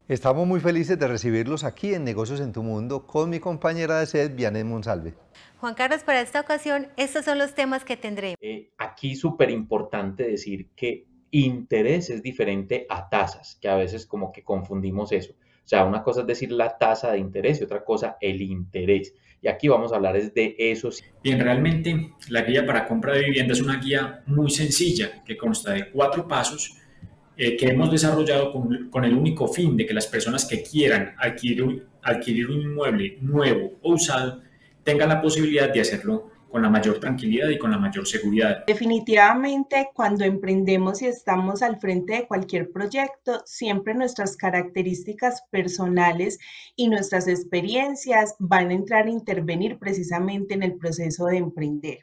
Estamos muy felices de recibirlos aquí en Negocios en tu Mundo con mi compañera de sed, Vianet Monsalve. Juan Carlos, para esta ocasión, estos son los temas que tendremos. Aquí súper importante decir que interés es diferente a tasas, que a veces como que confundimos eso. O sea, una cosa es decir la tasa de interés y otra cosa el interés. Y aquí vamos a hablar es de eso. Bien, realmente la guía para compra de vivienda es una guía muy sencilla que consta de 4 pasos que hemos desarrollado con el único fin de que las personas que quieran adquirir un inmueble nuevo o usado tengan la posibilidad de hacerlo con la mayor tranquilidad y con la mayor seguridad. Definitivamente, cuando emprendemos y estamos al frente de cualquier proyecto, siempre nuestras características personales y nuestras experiencias van a entrar a intervenir precisamente en el proceso de emprender.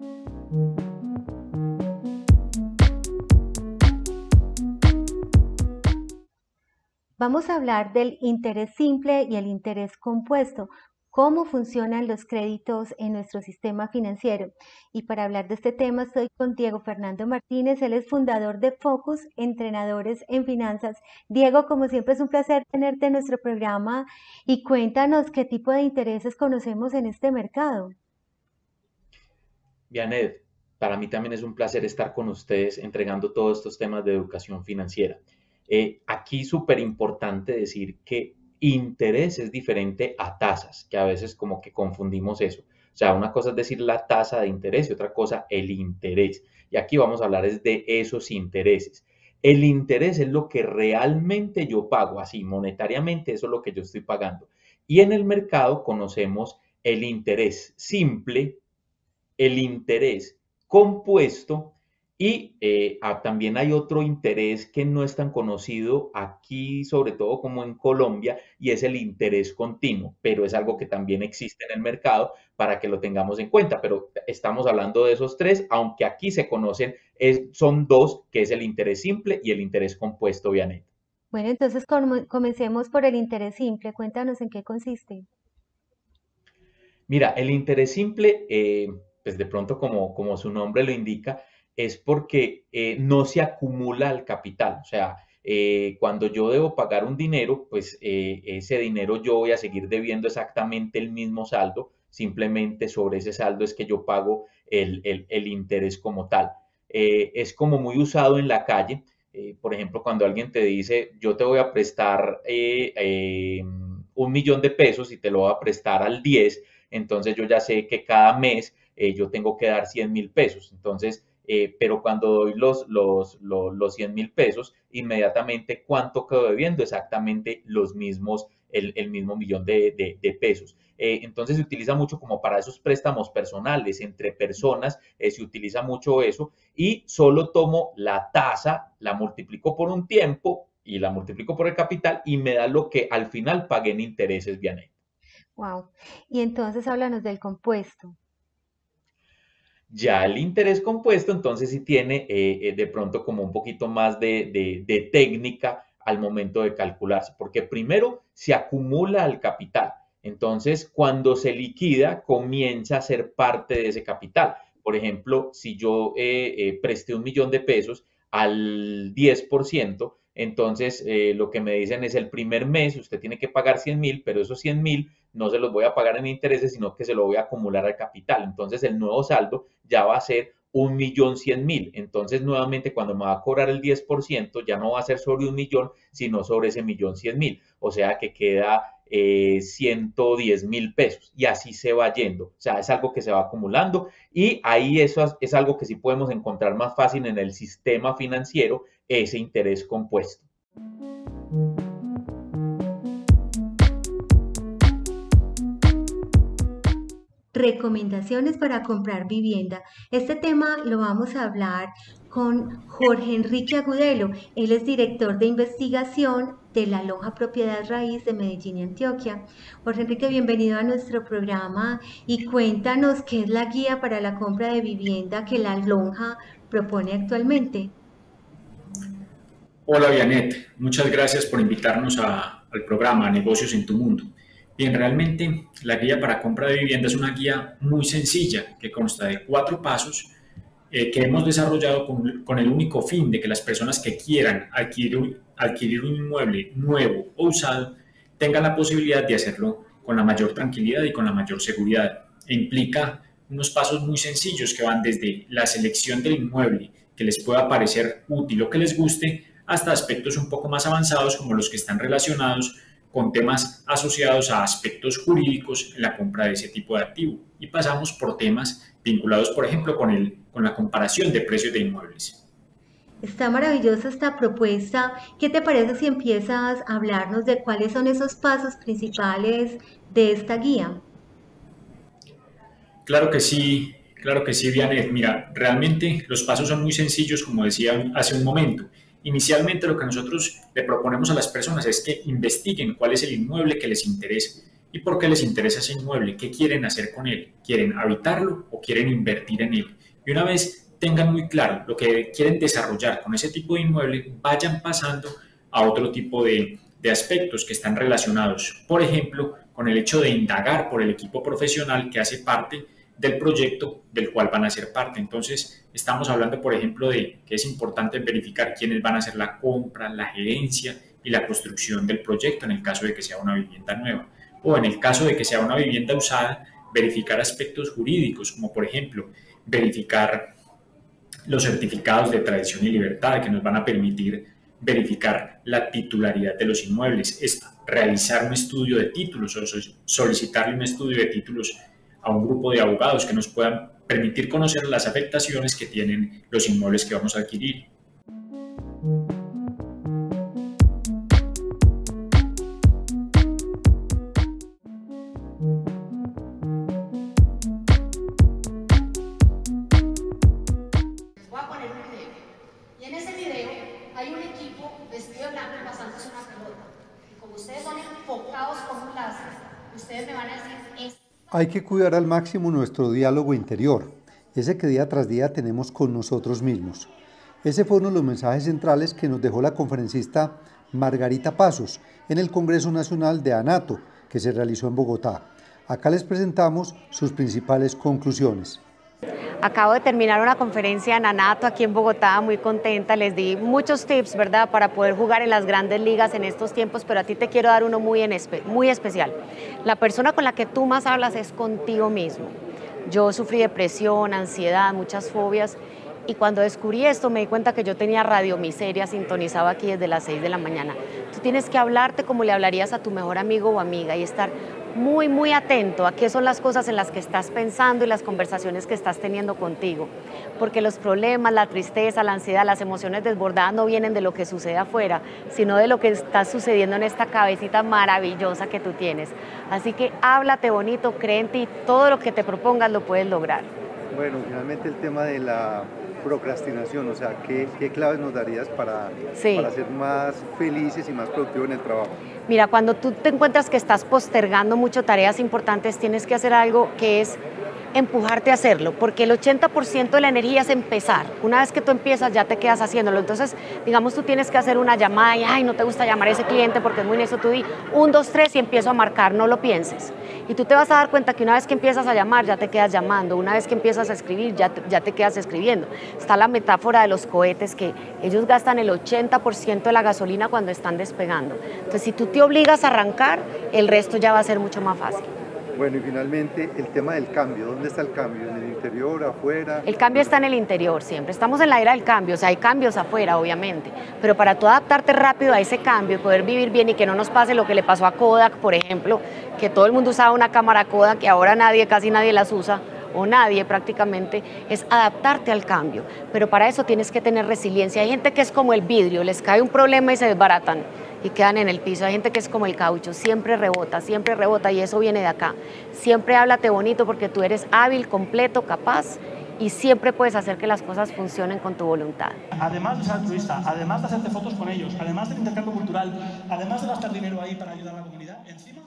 Vamos a hablar del interés simple y el interés compuesto, cómo funcionan los créditos en nuestro sistema financiero. Y para hablar de este tema estoy con Diego Fernando Martínez, él es fundador de Focus, Entrenadores en Finanzas. Diego, como siempre es un placer tenerte en nuestro programa y cuéntanos qué tipo de intereses conocemos en este mercado. Vianet, para mí también es un placer estar con ustedes entregando todos estos temas de educación financiera. Aquí súper importante decir que interés es diferente a tasas, que a veces como que confundimos eso. O sea, una cosa es decir la tasa de interés y otra cosa el interés. Y aquí vamos a hablar es de esos intereses. El interés es lo que realmente yo pago, así monetariamente eso es lo que yo estoy pagando. Y en el mercado conocemos el interés simple, el interés compuesto y también hay otro interés que no es tan conocido aquí, sobre todo como en Colombia, y es el interés continuo, pero es algo que también existe en el mercado para que lo tengamos en cuenta. Pero estamos hablando de esos tres, aunque aquí se conocen, son dos, que es el interés simple y el interés compuesto, Vianet. Bueno, entonces comencemos por el interés simple. Cuéntanos en qué consiste. Mira, el interés simple, pues de pronto como su nombre lo indica, es porque no se acumula el capital. O sea, cuando yo debo pagar un dinero, pues ese dinero yo voy a seguir debiendo exactamente el mismo saldo, simplemente sobre ese saldo es que yo pago el interés como tal. Es como muy usado en la calle. Por ejemplo, cuando alguien te dice, yo te voy a prestar 1.000.000 de pesos y te lo voy a prestar al 10, entonces yo ya sé que cada mes yo tengo que dar 100.000 pesos. Entonces, pero cuando doy los 100.000 pesos, inmediatamente cuánto quedo debiendo, exactamente los mismos, el mismo millón de pesos. Entonces se utiliza mucho como para esos préstamos personales entre personas, se utiliza mucho eso y solo tomo la tasa, la multiplico por un tiempo y la multiplico por el capital y me da lo que al final pagué en intereses, Vianey. Wow. Y entonces háblanos del compuesto. Ya el interés compuesto, entonces sí tiene de pronto como un poquito más de técnica al momento de calcularse, porque primero se acumula el capital. Entonces, cuando se liquida, comienza a ser parte de ese capital. Por ejemplo, si yo presté 1.000.000 de pesos al 10%, entonces lo que me dicen es el primer mes usted tiene que pagar 100.000, pero esos 100.000 no se los voy a pagar en intereses, sino que se lo voy a acumular al capital. Entonces el nuevo saldo ya va a ser 1.100.000. Entonces nuevamente cuando me va a cobrar el 10%, ya no va a ser sobre 1.000.000, sino sobre ese 1.100.000. O sea que queda 110.000 pesos y así se va yendo. O sea, es algo que se va acumulando y ahí eso es algo que sí podemos encontrar más fácil en el sistema financiero, ese interés compuesto. Recomendaciones para comprar vivienda. Este tema lo vamos a hablar con Jorge Enrique Agudelo. Él es director de investigación de la Lonja Propiedad Raíz de Medellín y Antioquia. Jorge Enrique, bienvenido a nuestro programa y cuéntanos qué es la guía para la compra de vivienda que la Lonja propone actualmente. Hola Vianet, muchas gracias por invitarnos al programa Negocios en tu Mundo. Bien, realmente la guía para compra de vivienda es una guía muy sencilla que consta de 4 pasos que hemos desarrollado con el único fin de que las personas que quieran adquirir un inmueble nuevo o usado, tengan la posibilidad de hacerlo con la mayor tranquilidad y con la mayor seguridad. E implica unos pasos muy sencillos que van desde la selección del inmueble que les pueda parecer útil o que les guste, hasta aspectos un poco más avanzados como los que están relacionados con temas asociados a aspectos jurídicos en la compra de ese tipo de activo. Y pasamos por temas vinculados, por ejemplo, con la comparación de precios de inmuebles. Está maravillosa esta propuesta. ¿Qué te parece si empiezas a hablarnos de cuáles son esos pasos principales de esta guía? Claro que sí, Vianet. Mira, realmente los pasos son muy sencillos, como decía hace un momento. Inicialmente lo que nosotros le proponemos a las personas es que investiguen cuál es el inmueble que les interesa y por qué les interesa ese inmueble, qué quieren hacer con él, quieren habitarlo o quieren invertir en él. Y una vez tengan muy claro lo que quieren desarrollar con ese tipo de inmueble, vayan pasando a otro tipo de aspectos que están relacionados, por ejemplo, con el hecho de indagar por el equipo profesional que hace parte del proyecto del cual van a ser parte. Entonces, estamos hablando, por ejemplo, de que es importante verificar quiénes van a hacer la compra, la gerencia y la construcción del proyecto en el caso de que sea una vivienda nueva. O en el caso de que sea una vivienda usada, verificar aspectos jurídicos, como por ejemplo, verificar los certificados de tradición y libertad que nos van a permitir verificar la titularidad de los inmuebles, es realizar un estudio de títulos o solicitarle un estudio de títulos a un grupo de abogados que nos puedan permitir conocer las afectaciones que tienen los inmuebles que vamos a adquirir. Voy a poner un video. Y en ese video hay un equipo vestido de blanco pasándose una pelota. Y como ustedes son enfocados como un láser, ustedes me van a decir Hay que cuidar al máximo nuestro diálogo interior, ese que día tras día tenemos con nosotros mismos. Ese fue uno de los mensajes centrales que nos dejó la conferencista Margarita Pasos en el Congreso Nacional de ANATO, que se realizó en Bogotá. Acá les presentamos sus principales conclusiones. Acabo de terminar una conferencia en ANATO aquí en Bogotá, muy contenta, les di muchos tips, ¿verdad?, para poder jugar en las grandes ligas en estos tiempos, pero a ti te quiero dar uno muy especial. La persona con la que tú más hablas es contigo mismo. Yo sufrí depresión, ansiedad, muchas fobias, y cuando descubrí esto me di cuenta que yo tenía radiomiseria sintonizada aquí desde las 6 de la mañana. Tú tienes que hablarte como le hablarías a tu mejor amigo o amiga y estar muy atento a qué son las cosas en las que estás pensando y las conversaciones que estás teniendo contigo. Porque los problemas, la tristeza, la ansiedad, las emociones desbordadas no vienen de lo que sucede afuera, sino de lo que está sucediendo en esta cabecita maravillosa que tú tienes. Así que háblate bonito, cree en ti, todo lo que te propongas lo puedes lograr. Bueno, finalmente el tema de la procrastinación, o sea, ¿qué claves nos darías para ser más felices y más productivos en el trabajo? Mira, cuando tú te encuentras que estás postergando mucho tareas importantes, tienes que hacer algo que es empujarte a hacerlo, porque el 80% de la energía es empezar. Una vez que tú empiezas ya te quedas haciéndolo. Entonces, digamos, tú tienes que hacer una llamada y, ay, no te gusta llamar a ese cliente porque es muy necio, tú di 1, 2, 3 y empiezo a marcar, no lo pienses. Y tú te vas a dar cuenta que una vez que empiezas a llamar ya te quedas llamando, una vez que empiezas a escribir ya te quedas escribiendo. Está la metáfora de los cohetes, que ellos gastan el 80% de la gasolina cuando están despegando. Entonces, si tú te obligas a arrancar, el resto ya va a ser mucho más fácil. Bueno, y finalmente el tema del cambio. ¿Dónde está el cambio? ¿En el interior, afuera? El cambio está en el interior siempre. Estamos en la era del cambio, o sea, hay cambios afuera, obviamente. Pero para tú adaptarte rápido a ese cambio y poder vivir bien y que no nos pase lo que le pasó a Kodak, por ejemplo, que todo el mundo usaba una cámara Kodak y ahora casi nadie las usa, o nadie prácticamente, es adaptarte al cambio. Pero para eso tienes que tener resiliencia. Hay gente que es como el vidrio, les cae un problema y se desbaratan y quedan en el piso. Hay gente que es como el caucho, siempre rebota y eso viene de acá. Siempre háblate bonito porque tú eres hábil, completo, capaz y siempre puedes hacer que las cosas funcionen con tu voluntad. Además de ser altruista, además de hacerte fotos con ellos, además del intercambio cultural, además de gastar dinero ahí para ayudar a la comunidad, encima...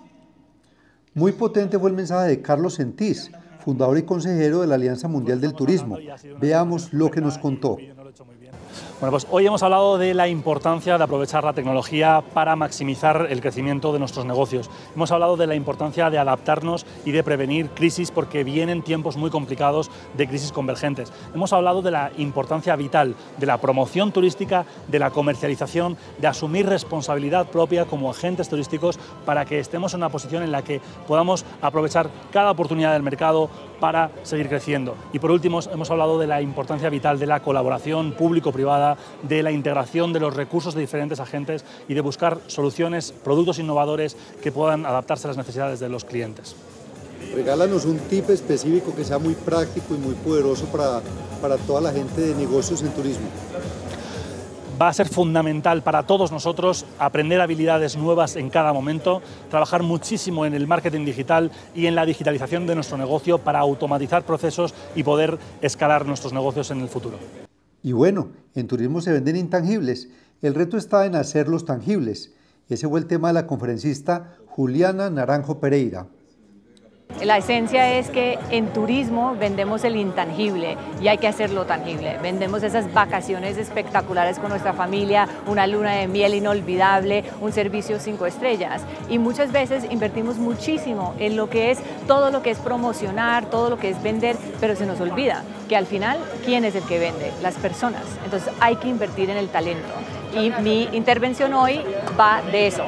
Muy potente fue el mensaje de Carlos Sentís, fundador y consejero de la Alianza Mundial del Turismo. Veamos lo que nos contó. hecho muy bien. Bueno, pues hoy hemos hablado de la importancia de aprovechar la tecnología para maximizar el crecimiento de nuestros negocios. Hemos hablado de la importancia de adaptarnos y de prevenir crisis porque vienen tiempos muy complicados de crisis convergentes. Hemos hablado de la importancia vital de la promoción turística, de la comercialización, de asumir responsabilidad propia como agentes turísticos para que estemos en una posición en la que podamos aprovechar cada oportunidad del mercado para seguir creciendo. Y por último, hemos hablado de la importancia vital de la colaboración público-privada, de la integración de los recursos de diferentes agentes y de buscar soluciones, productos innovadores que puedan adaptarse a las necesidades de los clientes. Regálanos un tip específico que sea muy práctico y muy poderoso para toda la gente de negocios en turismo. Va a ser fundamental para todos nosotros aprender habilidades nuevas en cada momento, trabajar muchísimo en el marketing digital y en la digitalización de nuestro negocio para automatizar procesos y poder escalar nuestros negocios en el futuro. Y bueno, en turismo se venden intangibles. El reto está en hacerlos tangibles. Ese fue el tema de la conferencista Juliana Naranjo Pereira. La esencia es que en turismo vendemos el intangible y hay que hacerlo tangible. Vendemos esas vacaciones espectaculares con nuestra familia, una luna de miel inolvidable, un servicio 5 estrellas. Y muchas veces invertimos muchísimo en lo que es todo lo que es promocionar, todo lo que es vender, pero se nos olvida que al final, ¿quién es el que vende? Las personas. Entonces hay que invertir en el talento. Y mi intervención hoy va de eso,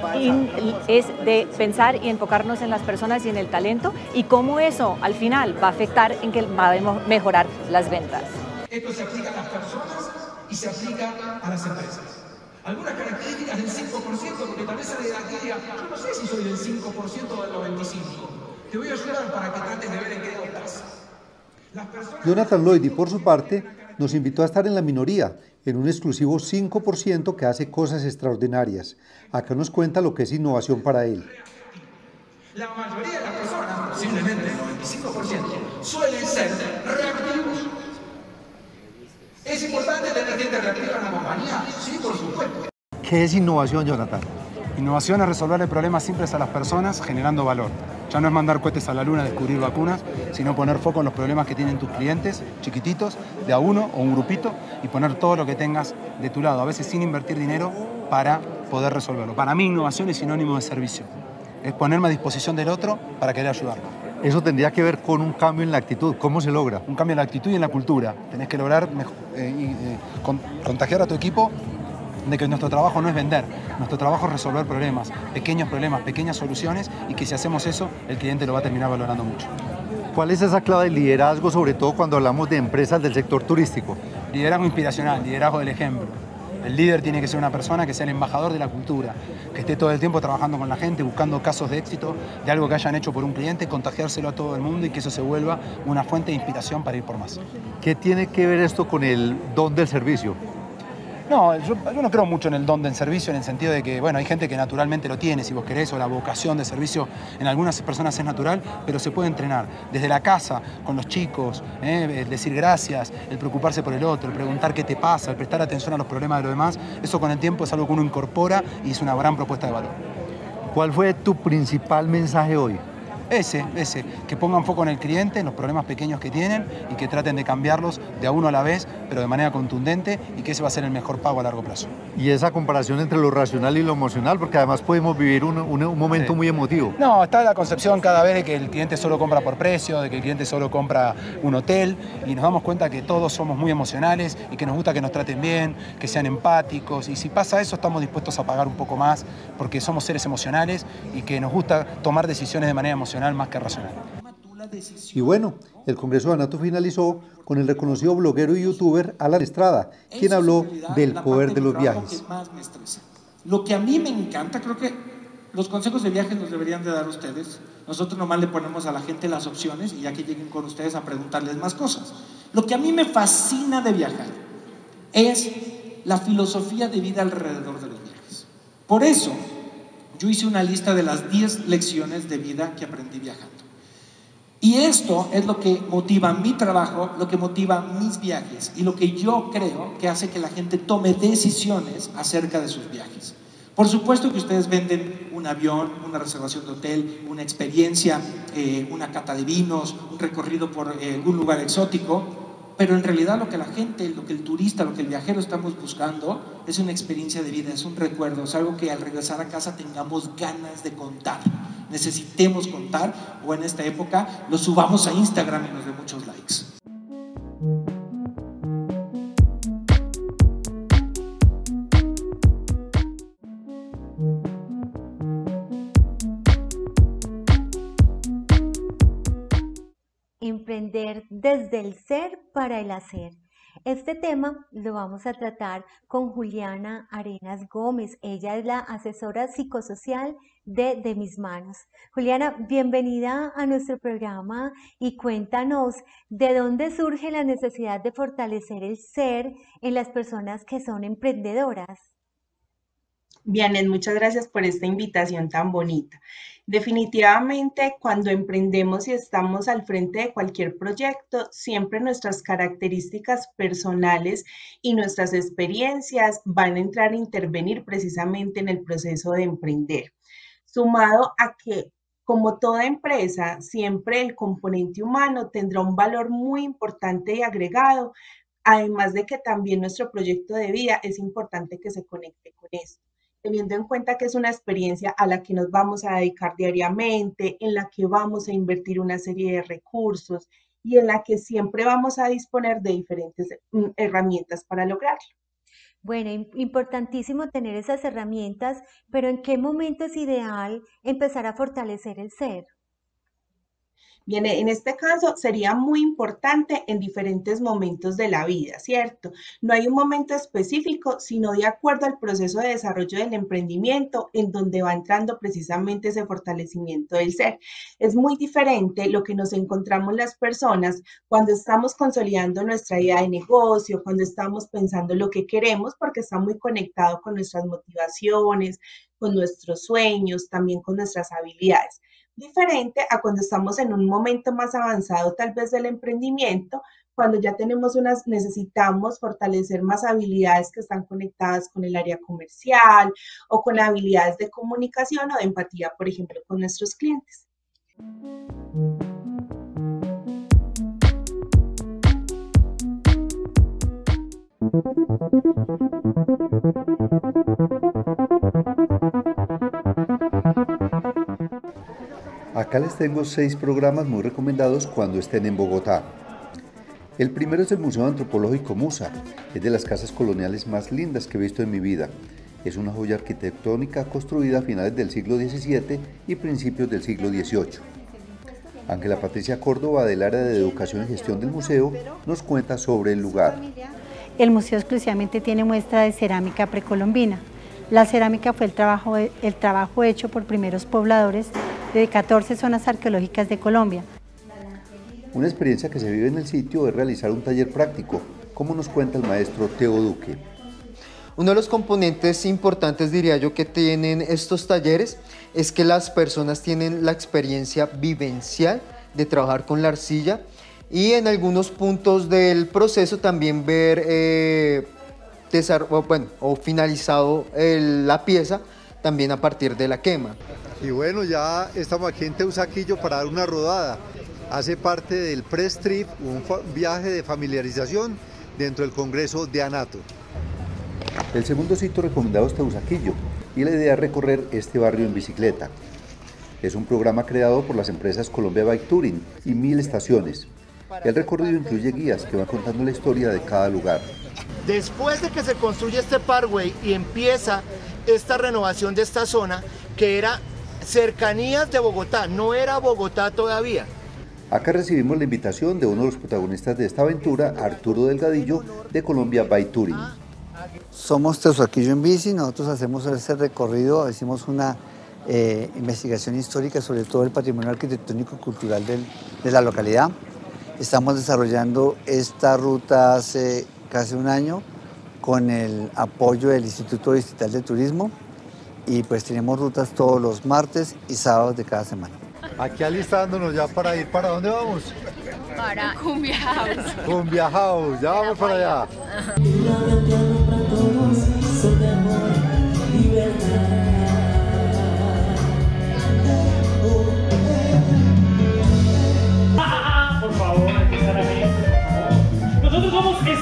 es de pensar y enfocarnos en las personas y en el talento y cómo eso al final va a afectar en que va a mejorar las ventas. Esto se aplica a las personas y se aplica a las empresas. Algunas características del 5%, porque tal vez sale de aquí y diga, yo no sé si soy del 5% o del 95%. Te voy a ayudar para que trates de ver en qué estás. Jonathan Lloyd, por su parte, nos invitó a estar en la minoría, en un exclusivo 5% que hace cosas extraordinarias. Acá nos cuenta lo que es innovación para él. La mayoría de las personas, posiblemente el 95%, suelen ser reactivos. ¿Es importante tener gente reactiva en la compañía? Sí, por supuesto. ¿Qué es innovación, Jonathan? Innovación es resolverle problemas simples a las personas generando valor. Ya no es mandar cohetes a la luna, descubrir vacunas, sino poner foco en los problemas que tienen tus clientes, chiquititos, de a uno o un grupito, y poner todo lo que tengas de tu lado, a veces sin invertir dinero para poder resolverlo. Para mí, innovación es sinónimo de servicio. Es ponerme a disposición del otro para querer ayudarlo. Eso tendría que ver con un cambio en la actitud. ¿Cómo se logra? Un cambio en la actitud y en la cultura. Tenés que lograr contagiar a tu equipo de que nuestro trabajo no es vender, nuestro trabajo es resolver problemas, pequeñas soluciones, y que si hacemos eso, el cliente lo va a terminar valorando mucho. ¿Cuál es esa clave del liderazgo, sobre todo cuando hablamos de empresas del sector turístico? Liderazgo inspiracional, liderazgo del ejemplo. El líder tiene que ser una persona que sea el embajador de la cultura, que esté todo el tiempo trabajando con la gente, buscando casos de éxito de algo que hayan hecho por un cliente, contagiárselo a todo el mundo y que eso se vuelva una fuente de inspiración para ir por más. ¿Qué tiene que ver esto con el don del servicio? No, yo no creo mucho en el don del servicio, en el sentido de que, bueno, hay gente que naturalmente lo tiene, si vos querés, o la vocación de servicio en algunas personas es natural, pero se puede entrenar. Desde la casa, con los chicos, el decir gracias, el preocuparse por el otro, el preguntar qué te pasa, el prestar atención a los problemas de los demás, eso con el tiempo es algo que uno incorpora y es una gran propuesta de valor. ¿Cuál fue tu principal mensaje hoy? Ese, que pongan foco en el cliente, en los problemas pequeños que tienen y que traten de cambiarlos de a uno a la vez, pero de manera contundente, y que ese va a ser el mejor pago a largo plazo. Y esa comparación entre lo racional y lo emocional, porque además podemos vivir un momento muy emotivo. No, está la concepción cada vez de que el cliente solo compra por precio, de que el cliente solo compra un hotel, y nos damos cuenta que todos somos muy emocionales y que nos gusta que nos traten bien, que sean empáticos, y si pasa eso estamos dispuestos a pagar un poco más porque somos seres emocionales y que nos gusta tomar decisiones de manera emocional más que racional. Y bueno, el Congreso de Anato finalizó con el reconocido bloguero y youtuber Alan Estrada, quien habló del poder de los viajes. Lo que a mí me encanta, creo que los consejos de viajes los deberían de dar ustedes. Nosotros nomás le ponemos a la gente las opciones y ya que lleguen con ustedes a preguntarles más cosas. Lo que a mí me fascina de viajar es la filosofía de vida alrededor de los viajes. Por eso, yo hice una lista de las 10 lecciones de vida que aprendí viajando. Y esto es lo que motiva mi trabajo, lo que motiva mis viajes y lo que yo creo que hace que la gente tome decisiones acerca de sus viajes. Por supuesto que ustedes venden un avión, una reservación de hotel, una experiencia, una cata de vinos, un recorrido por algún lugar exótico, pero en realidad lo que la gente, lo que el turista, lo que el viajero estamos buscando es una experiencia de vida, es un recuerdo, es algo que al regresar a casa tengamos ganas de contar, necesitemos contar, o en esta época lo subamos a Instagram y nos dé muchos likes. Emprender desde el ser para el hacer. Este tema lo vamos a tratar con Juliana Arenas Gómez. Ella es la asesora psicosocial de Mis Manos. Juliana, bienvenida a nuestro programa y cuéntanos de dónde surge la necesidad de fortalecer el ser en las personas que son emprendedoras. Bien, muchas gracias por esta invitación tan bonita. Definitivamente, cuando emprendemos y estamos al frente de cualquier proyecto, siempre nuestras características personales y nuestras experiencias van a entrar a intervenir precisamente en el proceso de emprender. Sumado a que, como toda empresa, siempre el componente humano tendrá un valor muy importante y agregado, además de que también nuestro proyecto de vida es importante que se conecte con esto, teniendo en cuenta que es una experiencia a la que nos vamos a dedicar diariamente, en la que vamos a invertir una serie de recursos y en la que siempre vamos a disponer de diferentes herramientas para lograrlo. Bueno, importantísimo tener esas herramientas, pero ¿en qué momento es ideal empezar a fortalecer el ser? Bien, en este caso sería muy importante en diferentes momentos de la vida, ¿cierto? No hay un momento específico, sino de acuerdo al proceso de desarrollo del emprendimiento en donde va entrando precisamente ese fortalecimiento del ser. Es muy diferente lo que nos encontramos las personas cuando estamos consolidando nuestra idea de negocio, cuando estamos pensando lo que queremos, porque está muy conectado con nuestras motivaciones, con nuestros sueños, también con nuestras habilidades. Diferente a cuando estamos en un momento más avanzado tal vez del emprendimiento, cuando ya necesitamos fortalecer más habilidades que están conectadas con el área comercial o con habilidades de comunicación o de empatía, por ejemplo, con nuestros clientes. Acá les tengo 6 programas muy recomendados cuando estén en Bogotá. El primero es el Museo Antropológico Musa. Es de las casas coloniales más lindas que he visto en mi vida. Es una joya arquitectónica construida a finales del siglo XVII y principios del siglo XVIII. Ángela Patricia Córdoba, del área de Educación y Gestión del museo, nos cuenta sobre el lugar. El museo exclusivamente tiene muestra de cerámica precolombina. La cerámica fue el trabajo hecho por primeros pobladores de 14 zonas arqueológicas de Colombia. Una experiencia que se vive en el sitio es realizar un taller práctico, como nos cuenta el maestro Teo Duque. Uno de los componentes importantes, diría yo, que tienen estos talleres es que las personas tienen la experiencia vivencial de trabajar con la arcilla y en algunos puntos del proceso también ver finalizado la pieza también a partir de la quema. Y bueno, ya estamos aquí en Teusaquillo para dar una rodada. Hace parte del Press Trip, un viaje de familiarización dentro del Congreso de ANATO. El segundo sitio recomendado es Teusaquillo y la idea es recorrer este barrio en bicicleta. Es un programa creado por las empresas Colombia Bike Touring y 1000 estaciones. El recorrido incluye guías que van contando la historia de cada lugar. Después de que se construye este parkway y empieza esta renovación de esta zona, que era cercanías de Bogotá, no era Bogotá todavía. Acá recibimos la invitación de uno de los protagonistas de esta aventura, Arturo Delgadillo, de Colombia Bike Touring. Somos Teusaquillo en bici, nosotros hacemos ese recorrido, hicimos una investigación histórica sobre todo el patrimonio arquitectónico y cultural de la localidad. Estamos desarrollando esta ruta hace casi un año con el apoyo del Instituto Distrital de Turismo y pues tenemos rutas todos los martes y sábados de cada semana. Aquí alistándonos ya para ir, ¿para dónde vamos? Para Cumbia House. Cumbia House, ya vamos para allá. Por favor, hay que estar ahí, por favor.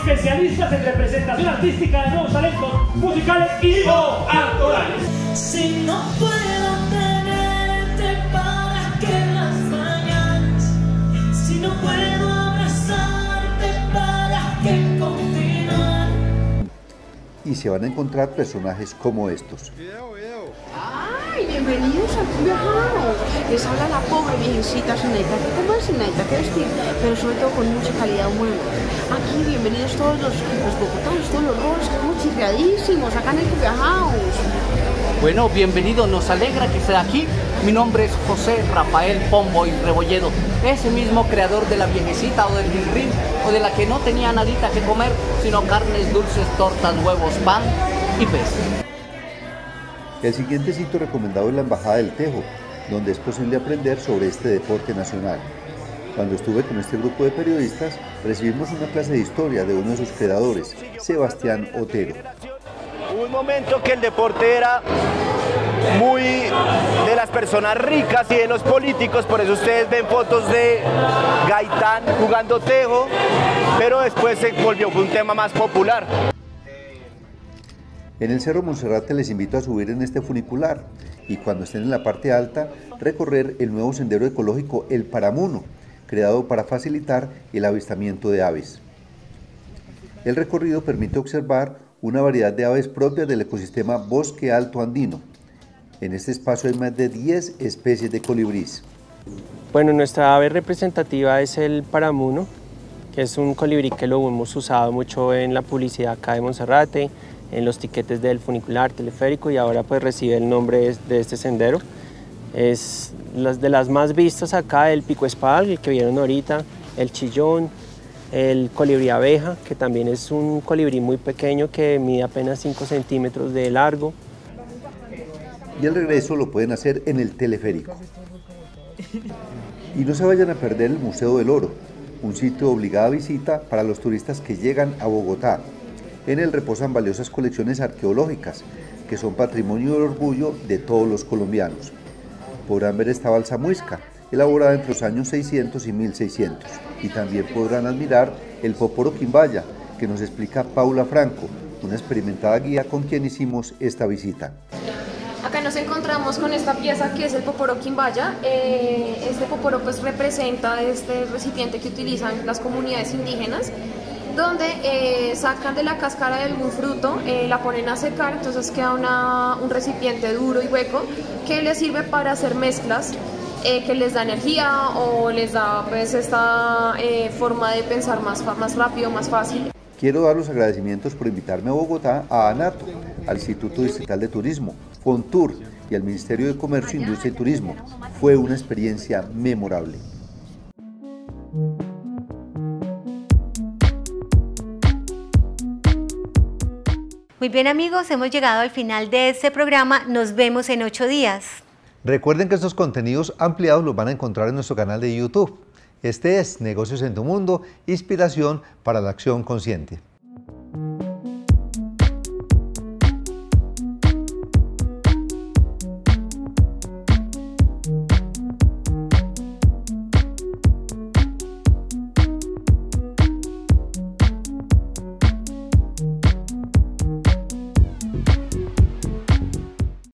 especialistas en representación artística de nuevos talentos musicales y o actorales. Si no puedo tenerte para que las mañanas, si no puedo abrazarte para que continuar. Y se van a encontrar personajes como estos. ¡Ay, bienvenidos a Cumbia House! Les habla la pobre viejecita Zenaida, que como es Zenaida, que vestir, pero sobre todo con mucha calidad humana. Aquí bienvenidos todos los bogotanos, todos los rolos, que estamos chirriadísimos acá en el Cumbia House. Bueno, bienvenido, nos alegra que esté aquí. Mi nombre es José Rafael Pombo y Rebolledo, ese mismo creador de la viejecita o del rin o de la que no tenía nadita que comer, sino carnes, dulces, tortas, huevos, pan y pez. El siguiente sitio recomendado es la Embajada del Tejo, donde es posible aprender sobre este deporte nacional. Cuando estuve con este grupo de periodistas, recibimos una clase de historia de uno de sus creadores, Sebastián Otero. Hubo un momento que el deporte era muy de las personas ricas y de los políticos, por eso ustedes ven fotos de Gaitán jugando tejo, pero después se volvió un tema más popular. En el Cerro Monserrate les invito a subir en este funicular y cuando estén en la parte alta, recorrer el nuevo sendero ecológico El Paramuno, creado para facilitar el avistamiento de aves. El recorrido permite observar una variedad de aves propias del ecosistema Bosque Alto Andino. En este espacio hay más de 10 especies de colibrís. Bueno, nuestra ave representativa es el paramuno, que es un colibrí que lo hemos usado mucho en la publicidad acá de Monserrate, en los tiquetes del funicular, teleférico, y ahora pues recibe el nombre de este sendero. Es de las más vistas acá, el pico espadal, el que vieron ahorita, el chillón, el colibrí abeja, que también es un colibrí muy pequeño que mide apenas 5 centímetros de largo. Y el regreso lo pueden hacer en el teleférico. Y no se vayan a perder el Museo del Oro, un sitio de obligada visita para los turistas que llegan a Bogotá. En él reposan valiosas colecciones arqueológicas, que son patrimonio y orgullo de todos los colombianos. Podrán ver esta balsa muisca, elaborada entre los años 600 y 1600, y también podrán admirar el Poporo Quimbaya, que nos explica Paula Franco, una experimentada guía con quien hicimos esta visita. Acá nos encontramos con esta pieza que es el Poporo Quimbaya. Este poporo pues representa este recipiente que utilizan las comunidades indígenas, donde sacan de la cáscara de algún fruto, la ponen a secar, entonces queda un recipiente duro y hueco que les sirve para hacer mezclas, que les da energía o les da pues esta forma de pensar más rápido, más fácil. Quiero dar los agradecimientos por invitarme a Bogotá, a ANATO, al Instituto Distrital de Turismo, Fontur y al Ministerio de Comercio, Industria y Turismo. Fue una experiencia memorable. Muy bien amigos, hemos llegado al final de este programa. Nos vemos en 8 días. Recuerden que estos contenidos ampliados los van a encontrar en nuestro canal de YouTube. Este es Negocios en tu Mundo, inspiración para la acción consciente.